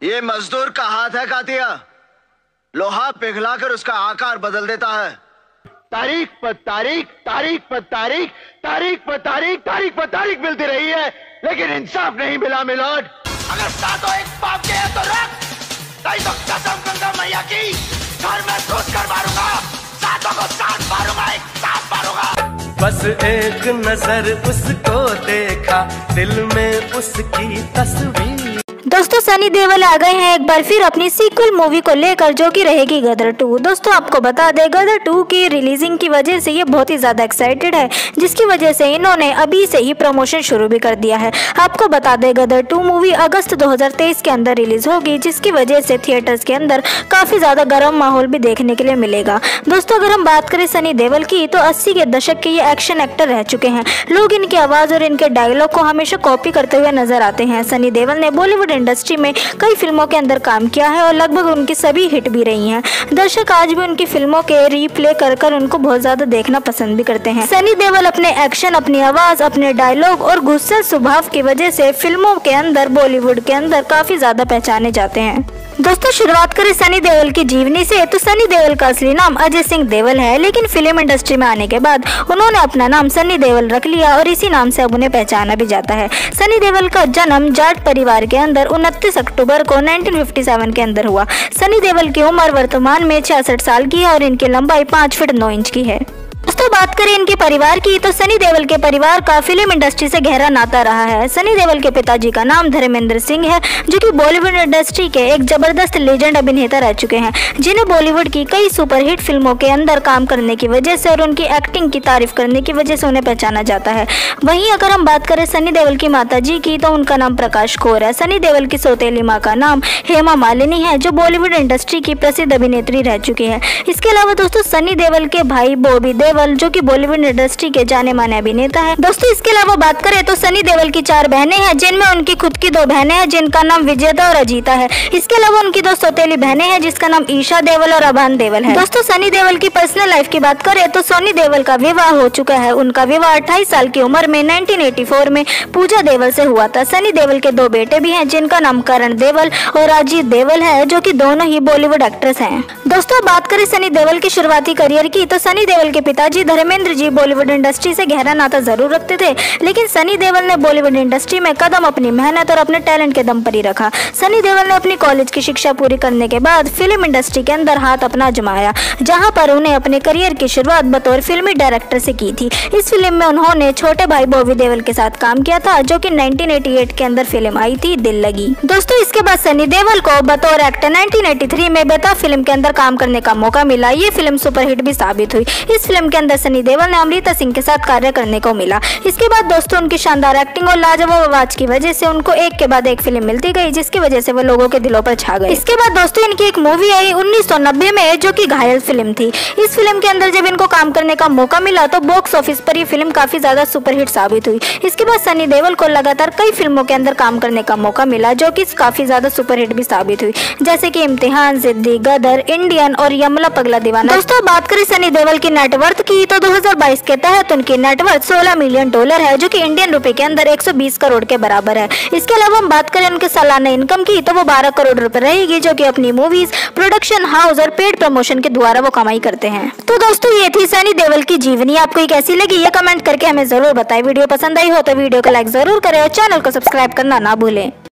ये मजदूर का हाथ है कातिया, लोहा पिघलाकर उसका आकार बदल देता है। तारीख पर तारीख, तारीख पर तारीख, तारीख पर तारीख, तारीख पर तारीख मिलती रही है, लेकिन इंसाफ नहीं मिला मिलोड। अगर सातों एक पाप के हैं तो रख, नहीं तो कसम गंगा मैया की घर में घुस कर मारूंगा, सातों को साथ मारूंगा, एक साथ मारूंगा। बस एक नजर उसको देखा, दिल में उसकी तस्वीर। दोस्तों सनी देओल आ गए हैं एक बार फिर अपनी सीक्वल मूवी को लेकर, जो कि रहेगी गदर 2। दोस्तों आपको बता दें, गदर 2 की रिलीजिंग की वजह से ये बहुत ही ज़्यादा एक्साइटेड है, जिसकी वजह से इन्होंने अभी से ही प्रमोशन शुरू भी कर दिया है। आपको बता दें, गदर 2 मूवी अगस्त 2023 के अंदर रिलीज होगी, जिसकी वजह से थिएटर्स के अंदर काफ़ी ज़्यादा गर्म माहौल भी देखने के लिए मिलेगा। दोस्तों अगर हम बात करें सनी देओल की, तो 80 के दशक के ये एक्शन एक्टर रह चुके हैं। लोग इनकी आवाज़ और इनके डायलॉग को हमेशा कॉपी करते हुए नजर आते हैं। सनी देओल ने बॉलीवुड इंडस्ट्री में कई फिल्मों के अंदर काम किया है और लगभग उनकी सभी हिट भी रही हैं। दर्शक आज भी उनकी फिल्मों के रीप्ले कर उनको बहुत ज्यादा देखना पसंद भी करते हैं। सनी देओल अपने एक्शन, अपनी आवाज, अपने डायलॉग और गुस्सैल स्वभाव की वजह से फिल्मों के अंदर, बॉलीवुड के अंदर काफी ज्यादा पहचाने जाते हैं। दोस्तों शुरुआत करें सनी देओल की जीवनी से, तो सनी देओल का असली नाम अजय सिंह देओल है, लेकिन फिल्म इंडस्ट्री में आने के बाद उन्होंने अपना नाम सनी देओल रख लिया और इसी नाम से अब उन्हें पहचाना भी जाता है। सनी देओल का जन्म जाट परिवार के अंदर 29 अक्टूबर को 1957 के अंदर हुआ। सनी देओल की उम्र वर्तमान में 66 साल की है और इनकी लंबाई 5 फीट 9 इंच की है। दोस्तों बात करें इनके परिवार की, तो सनी देओल के परिवार का फिल्म इंडस्ट्री से गहरा नाता रहा है। सनी देओल के पिताजी का नाम धर्मेंद्र सिंह है, जो कि बॉलीवुड इंडस्ट्री के एक जबरदस्त लेजेंड अभिनेता रह चुके हैं, जिन्हें बॉलीवुड की कई सुपरहिट फिल्मों के अंदर काम करने की वजह से और उनकी एक्टिंग की तारीफ करने की वजह से उन्हें पहचाना जाता है। वहीं अगर हम बात करें सनी देओल की माताजी की, तो उनका नाम प्रकाश कौर है। सनी देओल की सौतेली माँ का नाम हेमा मालिनी है, जो बॉलीवुड इंडस्ट्री की प्रसिद्ध अभिनेत्री रह चुकी है। इसके अलावा दोस्तों सनी देओल के भाई बॉबी देओल, जो कि बॉलीवुड इंडस्ट्री के जाने माने अभिनेता है। दोस्तों इसके अलावा बात करें तो सनी देओल की 4 बहनें हैं, जिनमें उनकी खुद की 2 बहनें हैं, जिनका नाम विजेता और अजीता है। इसके अलावा उनकी 2 सौतेली बहनें हैं, जिसका नाम ईशा देओल और अभान देओल है। दोस्तों सनी देओल की पर्सनल लाइफ की बात करें तो सनी देओल का विवाह हो चुका है। उनका विवाह 28 साल की उम्र में 1984 में पूजा देओल से हुआ था। सनी देओल के 2 बेटे भी हैं, जिनका नाम करण देओल और अजीत देओल है, जो कि दोनों ही बॉलीवुड एक्ट्रेस हैं। दोस्तों बात करें सनी देओल के शुरुआती करियर की, तो सनी देओल के पिताजी धर्मेंद्र जी बॉलीवुड इंडस्ट्री से गहरा नाता जरूर रखते थे, लेकिन सनी देओल ने बॉलीवुड इंडस्ट्री में कदम अपनी मेहनत और अपने टैलेंट के दम पर ही रखा। सनी देओल ने अपनी कॉलेज की शिक्षा पूरी करने के बाद फिल्म इंडस्ट्री के अंदर हाथ अपना आजमाया, जहां पर उन्हें अपने करियर की शुरुआत बतौर फिल्मी डायरेक्टर से की थी। इस फिल्म में उन्होंने छोटे भाई बॉबी देओल के साथ काम किया था, जो कि 1988 के अंदर फिल्म आई थी दिल लगी। दोस्तों इसके बाद सनी देओल को बतौर एक्टर 1983 में बेताब फिल्म के अंदर काम करने का मौका मिला। ये फिल्म सुपरहिट भी साबित हुई। इस फिल्म के अंदर सनी देओल ने अमृता सिंह के साथ कार्य करने को मिला। इसके बाद दोस्तों उनकी शानदार एक्टिंग और लाजवाब आवाज की वजह से उनको एक के बाद एक फिल्म मिलती गई, जिसकी वजह से वो लोगों के दिलों पर छा गए। इसके बाद दोस्तों इनकी एक मूवी आई 1990 में, जो कि घायल फिल्म थी। इस फिल्म के अंदर जब इनको काम करने का मौका मिला तो बॉक्स ऑफिस पर ये फिल्म काफी ज्यादा सुपरहिट साबित हुई। इसके बाद सनी देओल को लगातार कई फिल्मों के अंदर काम करने का मौका मिला, जो कि काफी ज्यादा सुपरहिट भी साबित हुई, जैसे कि इम्तिहान, जिद्दी, गदर, इंडियन और यमला पगला दीवाना। दोस्तों बात करें सनी देओल की नेटवर्थ की, तो 2022 के तहत उनकी नेटवर्थ $16 मिलियन है, जो कि इंडियन रुपए के अंदर 120 करोड़ के बराबर है। इसके अलावा हम बात करें उनके सालाना इनकम की, तो वो 12 करोड़ रुपए रहेगी, जो कि अपनी मूवीज, प्रोडक्शन हाउस और पेड प्रमोशन के द्वारा वो कमाई करते हैं। तो दोस्तों ये थी सनी देओल की जीवनी। आपको ये कैसी लगी ये कमेंट करके हमें जरूर बताएं। वीडियो पसंद आई हो तो वीडियो को लाइक जरूर करें और चैनल को सब्सक्राइब करना ना भूलें।